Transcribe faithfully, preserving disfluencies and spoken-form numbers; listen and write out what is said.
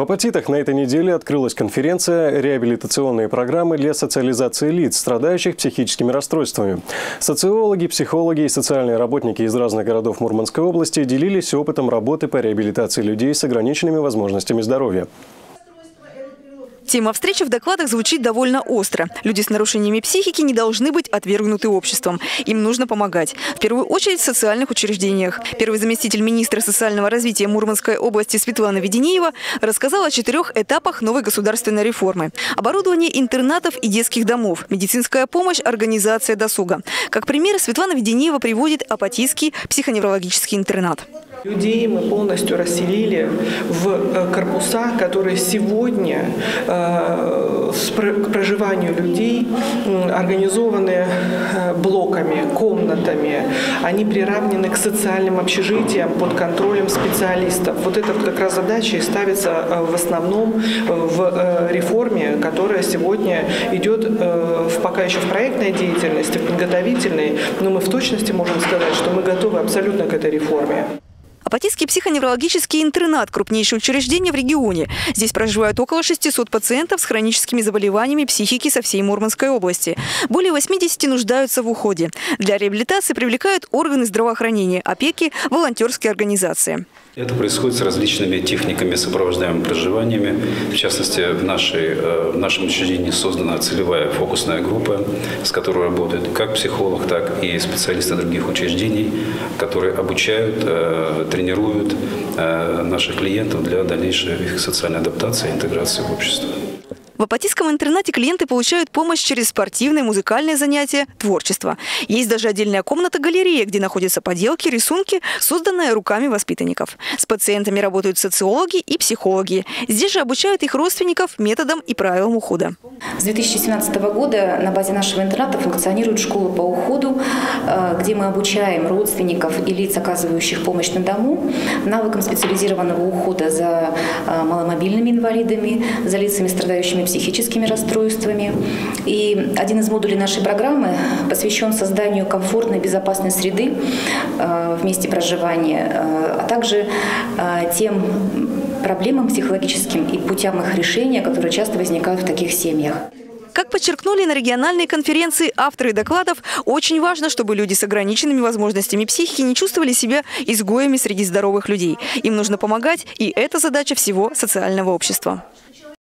В Апатитах на этой неделе открылась конференция «Реабилитационные программы для социализации лиц, страдающих психическими расстройствами». Социологи, психологи и социальные работники из разных городов Мурманской области делились опытом работы по реабилитации людей с ограниченными возможностями здоровья. Тема встречи в докладах звучит довольно остро. Люди с нарушениями психики не должны быть отвергнуты обществом. Им нужно помогать. В первую очередь в социальных учреждениях. Первый заместитель министра социального развития Мурманской области Светлана Веденеева рассказала о четырех этапах новой государственной реформы. Оборудование интернатов и детских домов, медицинская помощь, организация досуга. Как пример, Светлана Веденеева приводит Апатитский психоневрологический интернат. Людей мы полностью расселили в корпуса, которые сегодня э, к проживанию людей организованы блоками, комнатами. Они приравнены к социальным общежитиям под контролем специалистов. Вот эта как раз задача и ставится в основном в реформе, которая сегодня идет в, пока еще в проектной деятельности, в подготовительной, но мы в точности можем сказать, что мы готовы абсолютно к этой реформе. Апатитский психоневрологический интернат – крупнейшее учреждение в регионе. Здесь проживают около шестисот пациентов с хроническими заболеваниями психики со всей Мурманской области. Более восьмидесяти нуждаются в уходе. Для реабилитации привлекают органы здравоохранения, опеки, волонтерские организации. Это происходит с различными техниками сопровождаемыми проживаниями. В частности, в, нашей, в нашем учреждении создана целевая фокусная группа, с которой работают как психолог, так и специалисты других учреждений, которые обучают, тренируют наших клиентов для дальнейшей их социальной адаптации и интеграции в общество. В Апатитском интернате клиенты получают помощь через спортивные, музыкальные занятия, творчество. Есть даже отдельная комната-галерея, где находятся поделки, рисунки, созданные руками воспитанников. С пациентами работают социологи и психологи. Здесь же обучают их родственников методам и правилам ухода. С две тысячи семнадцатого года на базе нашего интерната функционирует школа по уходу, где мы обучаем родственников и лиц, оказывающих помощь на дому, навыкам специализированного ухода за маломобильными инвалидами, за лицами, страдающими психическими расстройствами. И один из модулей нашей программы посвящен созданию комфортной, безопасной среды в месте проживания, а также тем проблемам психологическим и путям их решения, которые часто возникают в таких семьях. Как подчеркнули на региональной конференции авторы докладов, очень важно, чтобы люди с ограниченными возможностями психики не чувствовали себя изгоями среди здоровых людей. Им нужно помогать, и это задача всего социального общества.